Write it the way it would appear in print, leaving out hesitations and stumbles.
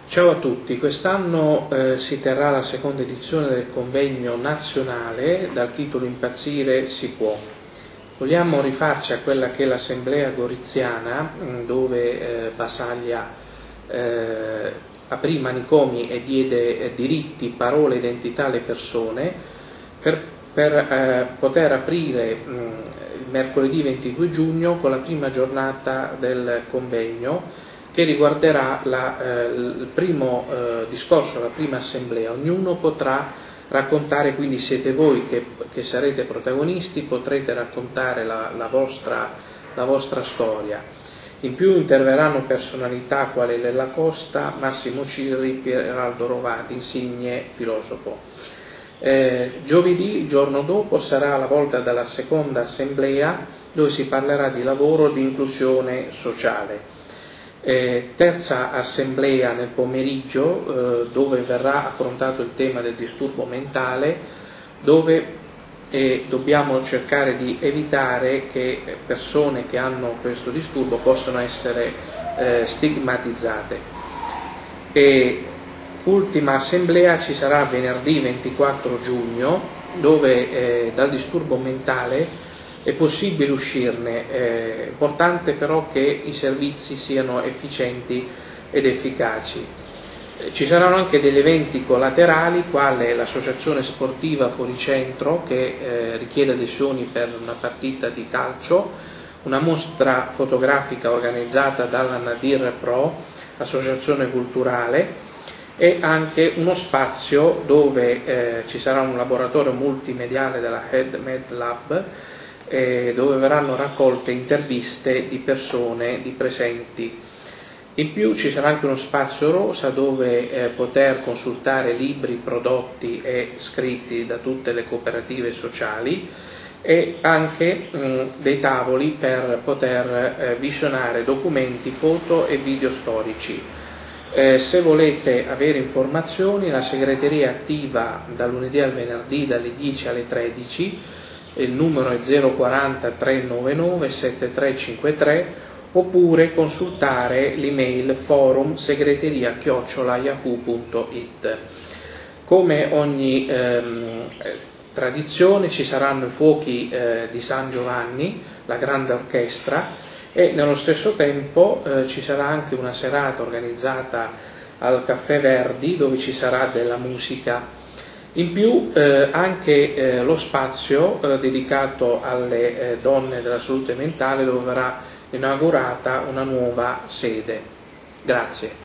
Ciao a tutti, quest'anno si terrà la seconda edizione del convegno nazionale dal titolo Impazzire si può. Vogliamo rifarci a quella che è l'assemblea goriziana, dove Basaglia aprì i manicomi e diede diritti, parole e identità alle persone per poter aprire il mercoledì 22 giugno con la prima giornata del convegno, che riguarderà il primo discorso, la prima assemblea. Ognuno potrà raccontare, quindi siete voi che sarete protagonisti, potrete raccontare la vostra storia. In più interverranno personalità quali Lella Costa, Massimo Cirri, Pieraldo Rovati, insigne filosofo. Giovedì, il giorno dopo, sarà la volta della seconda assemblea, dove si parlerà di lavoro e di inclusione sociale. Terza assemblea nel pomeriggio, dove verrà affrontato il tema del disturbo mentale, dove dobbiamo cercare di evitare che persone che hanno questo disturbo possano essere stigmatizzate. Ultima assemblea ci sarà venerdì 24 giugno, dove dal disturbo mentale è possibile uscirne, è importante però che i servizi siano efficienti ed efficaci. Ci saranno anche degli eventi collaterali, quale l'associazione sportiva Fuoricentro, che richiede adesioni per una partita di calcio, una mostra fotografica organizzata dalla Nadir Pro, associazione culturale, e anche uno spazio dove ci sarà un laboratorio multimediale della HeadMed Lab, dove verranno raccolte interviste di persone di presenti. In più ci sarà anche uno spazio rosa dove poter consultare libri, prodotti e scritti da tutte le cooperative sociali, e anche dei tavoli per poter visionare documenti, foto e video storici. Se volete avere informazioni, la segreteria è attiva dal lunedì al venerdì dalle 10 alle 13, il numero è 040 399 7353, oppure consultare l'email forumsegreteria@yahoo.it. Come ogni tradizione ci saranno i fuochi di San Giovanni, la grande orchestra, e nello stesso tempo ci sarà anche una serata organizzata al Caffè Verdi, dove ci sarà della musica. In più anche lo spazio dedicato alle donne della salute mentale, dove verrà inaugurata una nuova sede. Grazie.